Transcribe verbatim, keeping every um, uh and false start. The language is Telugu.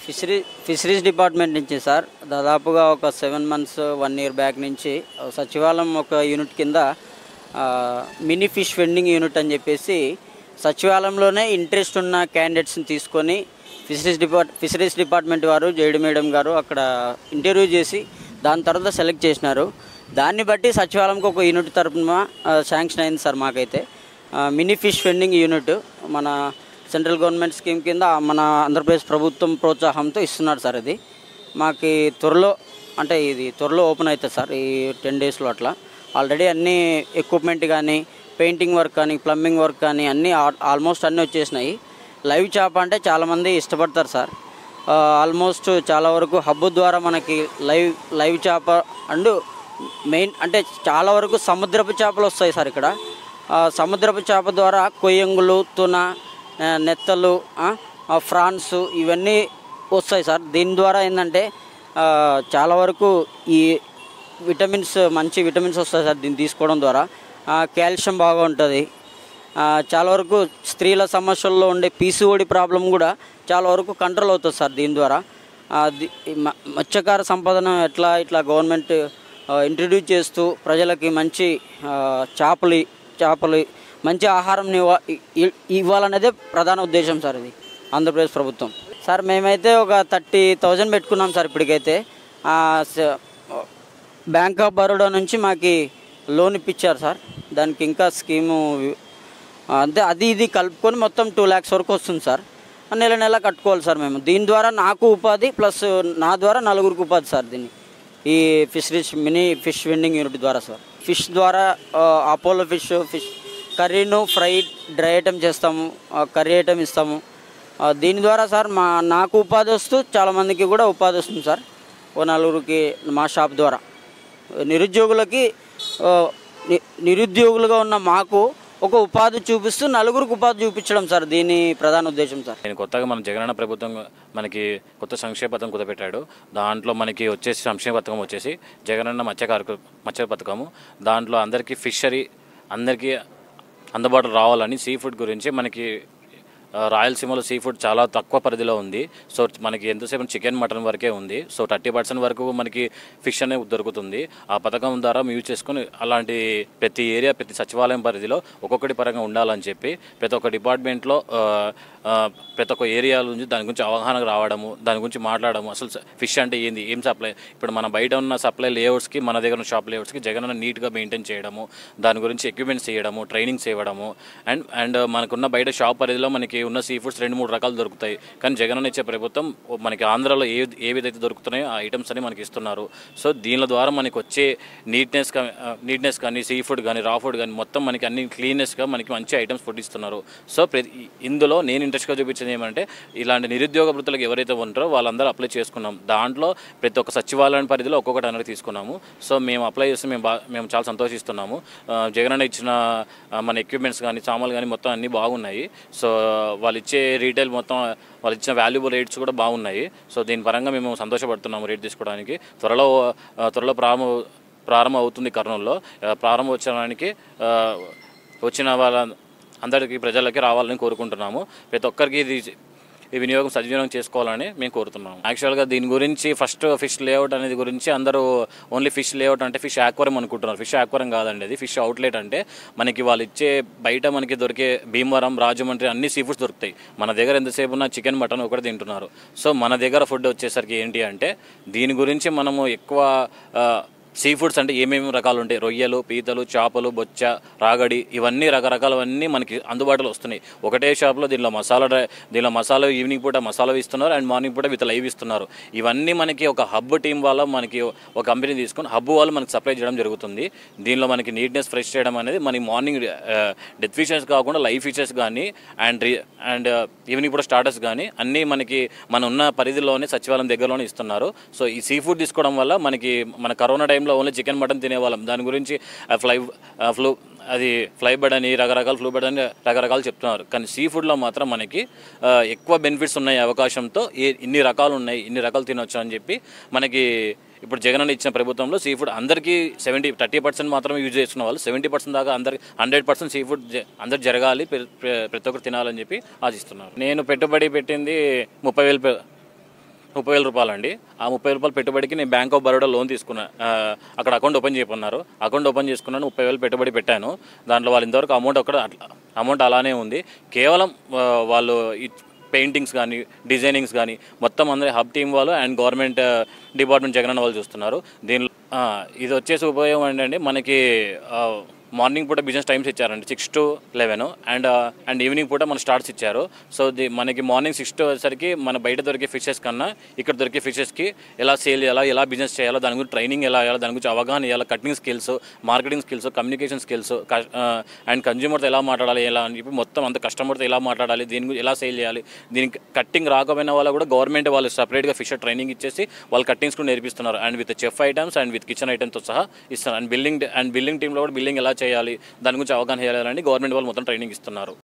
ఫిషరీ ఫిషరీస్ డిపార్ట్మెంట్ నుంచి సార్ దాదాపుగా ఒక seven months one year back నుంచి సచివాలయం ఒక యూనిట్ కింద మినీ ఫిష్ వెండింగ్ యూనిట్ అని చెప్పేసి సచివాలయంలోనే ఇంట్రెస్ట్ ఉన్న క్యాండిడేట్స్ని తీసుకొని ఫిషరీస్ డిపార్ట్ ఫిషరీస్ డిపార్ట్మెంట్ వారు జేడి మేడం గారు అక్కడ ఇంటర్వ్యూ చేసి దాని తర్వాత సెలెక్ట్ చేసినారు. దాన్ని బట్టి సచివాలయంకి ఒక యూనిట్ తరఫున శాంక్షన్ అయింది సార్. మాకైతే మినీ ఫిష్ వెండింగ్ యూనిట్ మన సెంట్రల్ గవర్నమెంట్ స్కీమ్ కింద మన ఆంధ్రప్రదేశ్ ప్రభుత్వం ప్రోత్సాహంతో ఇస్తున్నారు సార్. ఇది మాకు త్వరలో అంటే ఇది త్వరలో ఓపెన్ అవుతుంది సార్. ఈ టెన్ డేస్లో అట్లా ఆల్రెడీ అన్నీ ఎక్విప్మెంట్ కానీ పెయింటింగ్ వర్క్ కానీ ప్లంబింగ్ వర్క్ కానీ అన్నీ ఆల్మోస్ట్ అన్నీ వచ్చేసినాయి. లైవ్ చేప అంటే చాలామంది ఇష్టపడతారు సార్. ఆల్మోస్ట్ చాలా వరకు హబ్బు ద్వారా మనకి లైవ్ లైవ్ చేప అండ్ మెయిన్ అంటే చాలా వరకు సముద్రపు చేపలు వస్తాయి సార్. ఇక్కడ సముద్రపు చేప ద్వారా కొయ్యంగులు, తున, నెత్తలు, ఫ్రాన్స్ ఇవన్నీ వస్తాయి సార్. దీని ద్వారా ఏంటంటే చాలా వరకు ఈ విటమిన్స్ మంచి విటమిన్స్ వస్తాయి సార్. దీన్ని తీసుకోవడం ద్వారా కాల్షియం బాగా ఉంటుంది. చాలా వరకు స్త్రీల సమస్యల్లో ఉండే పీసీఓడి ప్రాబ్లం కూడా చాలా వరకు కంట్రోల్ అవుతుంది సార్ దీని ద్వారా. మత్స్యకార సంపదను ఎట్లా ఇట్లా గవర్నమెంట్ ఇంట్రడ్యూస్ చేస్తూ ప్రజలకి మంచి చేపలు చేపలు మంచి ఆహారం ఇవ్వాలనేదే ప్రధాన ఉద్దేశం సార్ ఇది ఆంధ్రప్రదేశ్ ప్రభుత్వం. సార్ మేమైతే ఒక థర్టీ థౌజండ్ పెట్టుకున్నాం సార్. ఇప్పటికైతే బ్యాంక్ ఆఫ్ బరోడా నుంచి మాకు లోన్ ఇప్పించారు సార్. దానికి ఇంకా స్కీము అంతే అది ఇది కలుపుకొని మొత్తం టూ ల్యాక్స్ వరకు వస్తుంది సార్. నెల నెల కట్టుకోవాలి సార్ మేము. దీని ద్వారా నాకు ఉపాధి ప్లస్ నా ద్వారా నలుగురికి ఉపాధి సార్. దీన్ని ఈ fisheries mini fish vending unit ద్వారా సార్. ఫిష్ ద్వారా అపోలో ఫిష్ ఫిష్ కర్రీను ఫ్రై డ్రై ఐటమ్ చేస్తాము, కర్రీ ఐటమ్ ఇస్తాము. దీని ద్వారా సార్ మా నాకు ఉపాధి వస్తూ చాలామందికి కూడా ఉపాధి వస్తుంది సార్. ఓ నలుగురికి మా షాప్ ద్వారా నిరుద్యోగులకి నిరుద్యోగులుగా ఉన్న మాకు ఒక ఉపాధి చూపిస్తూ నలుగురికి ఉపాధి చూపించడం సార్ దీని ప్రధాన ఉద్దేశం సార్. నేను కొత్తగా మన జగనన్న ప్రభుత్వం మనకి కొత్త సంక్షేమ పథకం కుదపెట్టాడు. దాంట్లో మనకి వచ్చేసి సంక్షేమ పథకం వచ్చేసి జగనన్న మత్స్యకార మత్స్య పథకము. దాంట్లో అందరికీ ఫిషరీ అందరికీ అందుబాటులో రావాలని సీ ఫుడ్ గురించి మనకి రాయలసీమలో సీ ఫుడ్ చాలా తక్కువ పరిధిలో ఉంది. సో మనకి ఎంతసేపు చికెన్ మటన్ వరకే ఉంది. సో థర్టీ పర్సెంట్ వరకు మనకి ఫిష్ అనేది దొరుకుతుంది. ఆ పథకం ద్వారా యూజ్ చేసుకొని అలాంటి ప్రతి ఏరియా ప్రతి సచివాలయం పరిధిలో ఒక్కొక్కటి పరంగా ఉండాలని చెప్పి ప్రతి ఒక్క డిపార్ట్మెంట్లో ప్రతి ఒక్క ఏరియా నుంచి దాని గురించి అవగాహన రావడము, దాని గురించి మాట్లాడము, అసలు ఫిష్ అంటే ఏంది, ఏం సప్లై, ఇప్పుడు మన బయట ఉన్న సప్లై లేఅవుట్స్కి మన దగ్గర ఉన్న షాప్ లేఅవుట్స్కి జగనన్న నీట్గా మెయింటైన్ చేయడము, దాని గురించి ఎక్విప్మెంట్స్ చేయడము, ట్రైనింగ్స్ ఇవ్వడము. అండ్ అండ్ మనకున్న బయట షాప్ పరిధిలో మనకి ఉన్న సీ ఫుడ్స్ రెండు మూడు రకాలు దొరుకుతాయి. కానీ జగనన్న ఇచ్చే ప్రభుత్వం మనకి ఆంధ్రాలో ఏ ఏ విధైతే దొరుకుతున్నాయో ఆ ఐటమ్స్ అని మనకి ఇస్తున్నారు. సో దీని ద్వారా మనకి వచ్చే నీట్నెస్ నీట్నెస్ కానీ సీ ఫుడ్ కానీ రా ఫుడ్ కానీ మొత్తం మనకి అన్ని క్లీన్నెస్గా మనకి మంచి ఐటమ్స్ ఫుడ్ ఇస్తున్నారు. సో ప్రతి ఇందులో నేను ఇంట్రెస్ట్గా చూపించింది ఏమంటే ఇలాంటి నిరుద్యోగ వృత్తులకు ఎవరైతే ఉంటారో వాళ్ళందరూ అప్లై చేసుకున్నాం. దాంట్లో ప్రతి ఒక్క సచివాలయం పరిధిలో ఒక్కొక్కటి అనేది తీసుకున్నాము. సో మేము అప్లై చేస్తే మేము బా మేము చాలా సంతోషిస్తున్నాము. జగనన్న ఇచ్చిన మన ఎక్విప్మెంట్స్ కానీ సామాన్లు కానీ మొత్తం అన్నీ బాగున్నాయి. సో వాళ్ళు ఇచ్చే రీటైల్ మొత్తం వాళ్ళు ఇచ్చిన వాల్యుబుల్ రేట్స్ కూడా బాగున్నాయి. సో దీని పరంగా మేము సంతోషపడుతున్నాము రేట్ తీసుకోవడానికి. త్వరలో త్వరలో ప్రారంభ ప్రారంభం అవుతుంది కర్నూలులో. ప్రారంభోత్సవానికి వచ్చిన వాళ్ళ అందరికీ ప్రజలకి రావాలని కోరుకుంటున్నాము. ప్రతి ఒక్కరికి ఇది ఈ వినియోగం సద్వినియోగం చేసుకోవాలని మేము కోరుతున్నాము. యాక్చువల్గా దీని గురించి ఫస్ట్ ఫిష్ లేఅవుట్ అనేది గురించి అందరూ ఓన్లీ ఫిష్ లేఅవుట్ అంటే ఫిష్ యాక్వేరియం అనుకుంటున్నారు. ఫిష్ యాక్వేరియం కాదండి, అది ఫిష్ అవుట్లెట్. అంటే మనకి వాళ్ళు ఇచ్చే బయట మనకి దొరికే భీమవరం, రాజమండ్రి అన్ని సీ ఫుడ్స్ దొరుకుతాయి. మన దగ్గర ఎంతసేపు ఉన్న చికెన్ మటన్ ఒకటి తింటున్నారు. సో మన దగ్గర ఫుడ్ వచ్చేసరికి ఏంటి అంటే దీని గురించి మనము ఎక్కువ సీ ఫుడ్స్ అంటే ఏమేమి రకాలు ఉంటాయి, రొయ్యలు, పీతలు, చేపలు, బొచ్చ, రాగడి, ఇవన్నీ రకరకాలవన్నీ మనకి అందుబాటులో వస్తున్నాయి ఒకటే షాప్లో. దీనిలో మసాలా దీనిలో మసాలా ఈవినింగ్ పూట మసాలా ఇస్తున్నారు అండ్ మార్నింగ్ పూట విత్ లైవ్ ఇస్తున్నారు. ఇవన్నీ మనకి ఒక హబ్ టీం వల్ల మనకి ఒక కంపెనీ తీసుకొని హబ్ వాళ్ళు మనకి సప్లై చేయడం జరుగుతుంది. దీనిలో మనకి నీట్నెస్ ఫ్రెష్ చేయడం అనేది మన మార్నింగ్ డెత్ ఫిషెస్ కాకుండా లైవ్ ఫిషెస్ కానీ అండ్ అండ్ ఈవినింగ్ పూట స్టార్టర్స్ కానీ అన్నీ మనకి మన ఉన్న పరిధిలోనే సచివాలయం దగ్గరలోనే ఇస్తున్నారు. సో ఈ సీ ఫుడ్ తీసుకోవడం వల్ల మనకి మన కరోనా టైంలో ఓన్లీ చికెన్ మటన్ తినేవాళ్ళం. దాని గురించి ఫ్లై ఫ్లూ అది ఫ్లై బర్డ్ అని రకరకాల ఫ్లూ బర్డ్ అని రకరకాలు చెప్తున్నారు. కానీ సీ ఫుడ్లో మాత్రం మనకి ఎక్కువ బెనిఫిట్స్ ఉన్నాయి. అవకాశంతో ఇన్ని రకాలు ఉన్నాయి, ఇన్ని రకాలు తినొచ్చు అని చెప్పి మనకి ఇప్పుడు జగనన్న ఇచ్చిన ప్రభుత్వంలో సీ ఫుడ్ అందరికీ సెవెంటీ థర్టీ పర్సెంట్ మాత్రమే యూజ్ చేస్తున్న వాళ్ళు సెవెంటీ పర్సెంట్ దాకా అందరికి హండ్రెడ్ పర్సెంట్ సీ ఫుడ్ అందరు జరగాలి, ప్రతి ఒక్కరు తినాలని చెప్పి ఆశిస్తున్నారు. నేను పెట్టుబడి పెట్టింది ముప్పై వేలు ముప్పై వేల రూపాయలు అండి. ఆ ముప్పై రూపాయలు పెట్టుబడికి నేను బ్యాంక్ ఆఫ్ బరోడా లోన్ తీసుకున్నా. అక్కడ అకౌంట్ ఓపెన్ చేయమన్నారు. అకౌంట్ ఓపెన్ చేసుకున్నాను. ముప్పై వేలు పెట్టుబడి పెట్టాను. దాంట్లో వాళ్ళు ఇంతవరకు అమౌంట్ అక్కడ అమౌంట్ అలానే ఉంది. కేవలం వాళ్ళు పెయింటింగ్స్ కానీ డిజైనింగ్స్ కానీ మొత్తం అందరి హబ్ టీమ్ వాళ్ళు అండ్ గవర్నమెంట్ డిపార్ట్మెంట్ జగనన్న వాళ్ళు చూస్తున్నారు. దీనిలో ఇది వచ్చేసి ఉపయోగం ఏంటంటే మనకి మార్నింగ్ పూట బిజినెస్ టైమ్స్ ఇచ్చారండి, six to eleven and and evening పూట మన స్టార్ట్స్ ఇచ్చారు. సో ది మనకి మార్నింగ్ సిక్స్ టు వచ్చేసరికి మన బయట దొరికే ఫిషెస్ కన్నా ఇక్కడ దొరికే ఫిషెస్కి ఎలా సేల్ చేయాలా, ఎలా బిజినెస్ చేయాలో, దాని గురించి ట్రైనింగ్ ఎలా చేయాలో, దాని గురించి అవగాహన ఇవ్వాలి, cutting skills, marketing skills, communication skills and కన్జ్యూమర్తో ఎలా మాట్లాడాలి, ఎలా అని చెప్పి మొత్తం అంత కస్టమర్తో ఎలా మాట్లాడాలి, దీని గురించి ఎలా సేల్ చేయాలి, దీనికి కట్టింగ్ రాకపోయిన వాళ్ళు కూడా గవర్నమెంట్ వాళ్ళు సపరేట్గా ఫిషర్ ట్రైనింగ్ ఇచ్చేసి వాళ్ళు కట్టింగ్స్ కూడా నేర్పిస్తున్నారు. And with chef items and with kitchen ఐటమ్స్తో సహా ఇస్తున్నారు. అండ్ బిల్డింగ్ అండ్ బిల్డింగ్ టీంలో కూడా బిల్డింగ్ ఎలా చేయాలి, దాని గురించి అవగాహన చేయాలని గవర్నమెంట్ వాళ్ళు మొత్తం ట్రైనింగ్ ఇస్తున్నారు.